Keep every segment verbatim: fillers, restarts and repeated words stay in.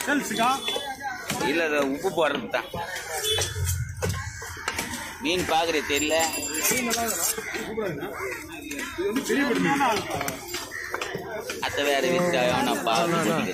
இல்ல உப்பு போடுறது தான். மீன் பாக்குறே தெரியல. அத்தை வேற வித்தாயம் நான் பாக்குறேன்.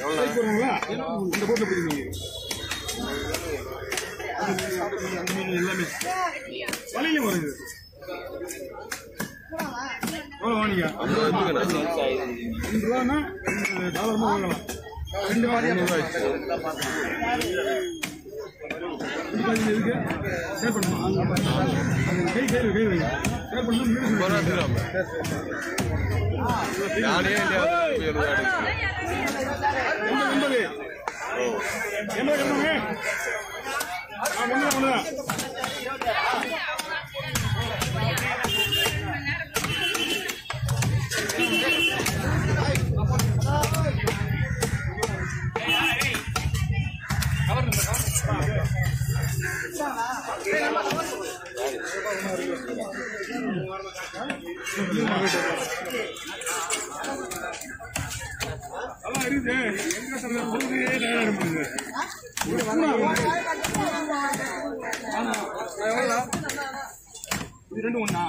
ரெண்டு ஒண்ணா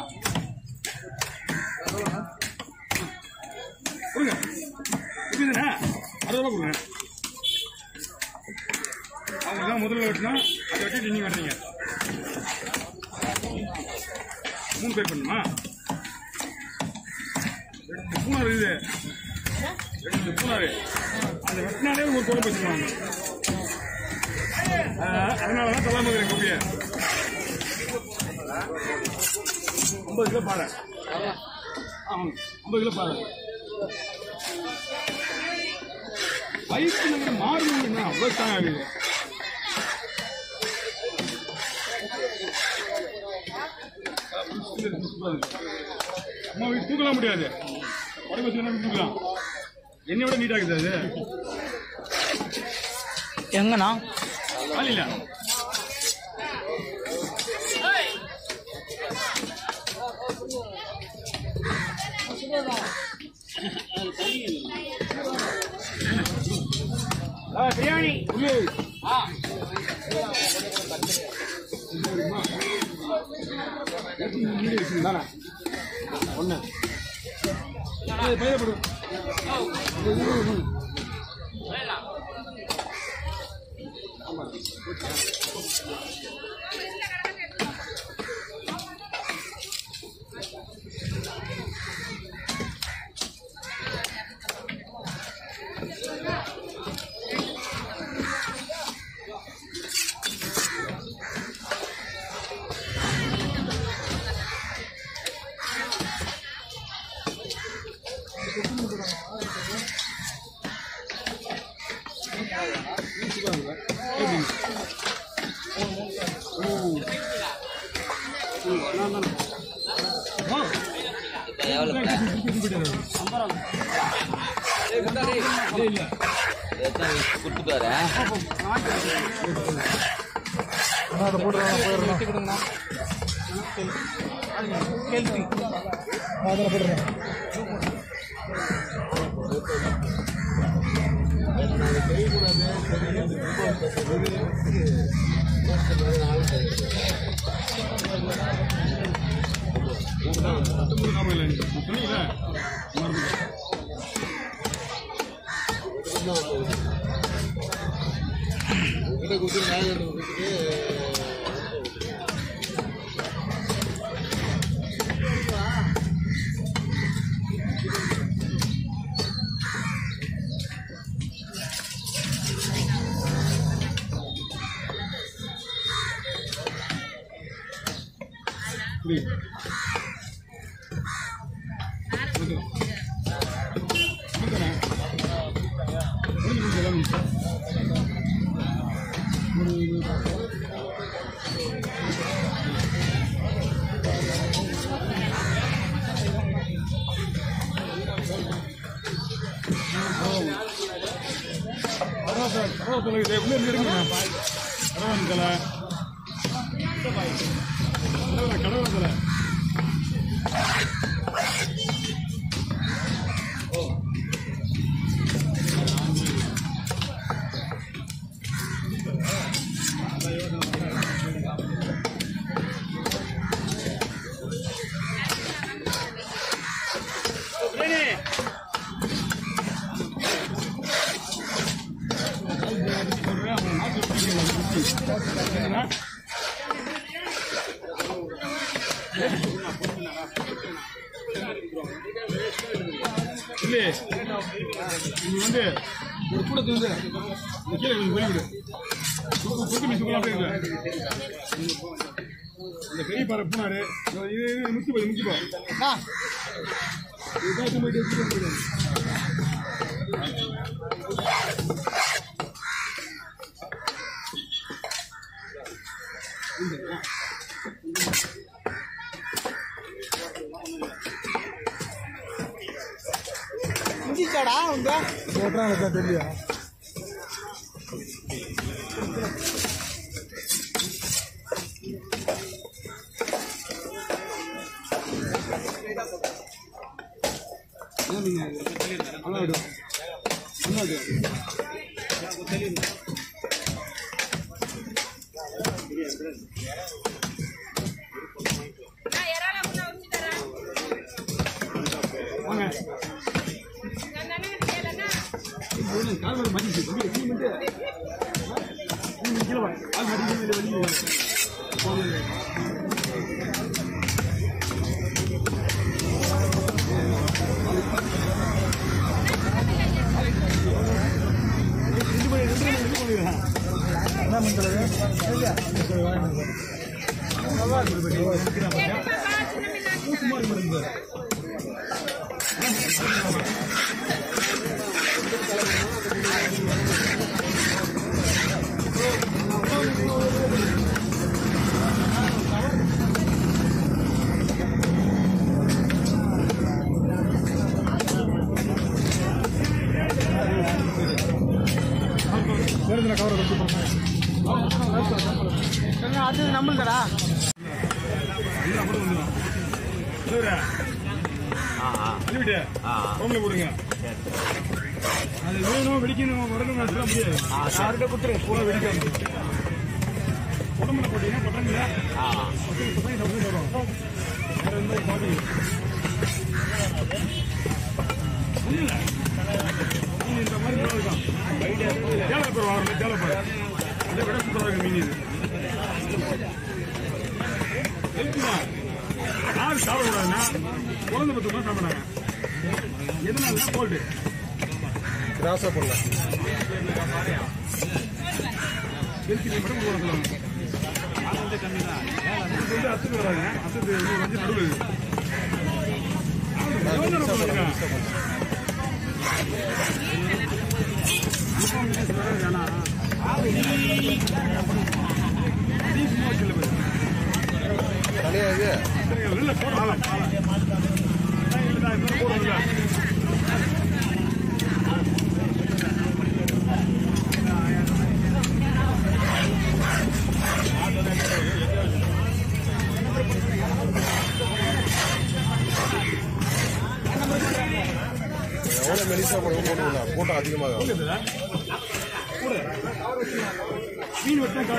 கொடுங்க. இதுதானே அறுபது ரூபா கொடுங்க. அவங்க தான் முதல்ல வெட்டினா அதை வெட்டி நீங்க வெட்டுறீங்க. மூணு பேர் பண்ணுமா? ரெண்டு பூனார் இது ரெண்டு பூனாரு அதை வெட்டினாலே ஒரு குழம்பு வச்சுருவாங்க. அதனாலதான் தலைமுறை கோப்பிய ஐம்பது கிலோ பாறை. ஆமாம் ஐம்பது கிலோ பாறை. வயிற்று மாறுங்க அவ்வளோ ஸ்ட்ராங் ஆகுது. அம்மா வீட்டு தூக்கலாம் முடியாது. உடம்பு வச்சு தூக்கலாம். என்னை விட நீட் ஆகுது அது. எங்கண்ணா இல்ல பிரியாணி ஒண்ணு பயப்படும். கொடுத்துட்டு வரேன். இல்லையே நீ வந்து ஒரு கூடத்து வந்து கீழே வெளியிடு புதுக்கு மிசுக்கலாம் அப்படியே அந்த பெரிய பாறை பூனாரு இது முக்கி போய் முக்கி போ இதுதான் போயிட்டு முடிச்சாடா உங்க போட்டாங்க தெரியா கால் மதிச்சு கால் மதிச்சு அது நம்மளுடா போடுங்க அது வேணும் வெடிக்கணும் உடனே சொல்ல முடியாது யார்கிட்ட கொடுத்துரு போல வெடிக்காம உடம்புல போட்டீங்கன்னா பட்டாங்க வரும் வேற எந்த பாட்டு இல்லை இந்த மாதிரி இருக்கான் தேவைப்படும் வாங்க தேவைப்படும் அதை விட சூப்பராக மீன் இது யாரு சாப்பிடக்கூடாதுன்னா குழந்தை பத்து தான் சாப்பிட்றாங்க எதனால கோல்டு கிராஸா போடலாம் மட்டும் சொல்லுவாங்க அத்துக்கு வராங்க அத்துக்கு வந்து நடுவில் எவ்வளவு மெலிசா போடுவோம் போட்டா அதிகமாக மீன்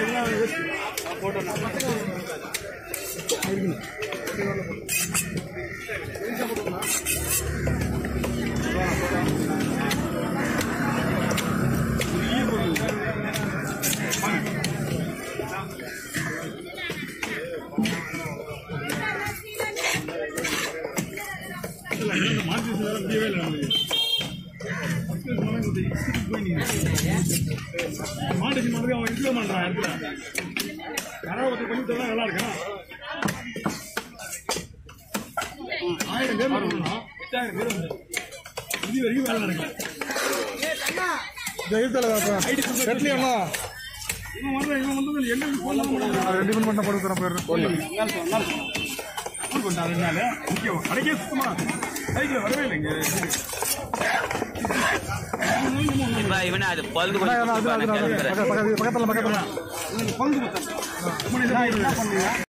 மாட்டுக்கு மாதிரி அவன் இருக்க மாட்டான் இடத்துல யாராவது பண்ணி தரலாம் நல்லா இருக்கான் ஆயிரம் பேர் வரணும் எட்டாயிரம் பேர் வந்து இது வரைக்கும் வேலை நடக்கும் இவன் வர்ற இவன் வந்து என்ன ரெண்டு பண்ண போட்டு தர போயிடுறேன் ரெண்டு நாள் முக்கியம் கடைக்கே சுத்தமா கைக்கு வரவே இல்லைங்க இவனா அது பழுது பக்கத்துல பக்கத்துல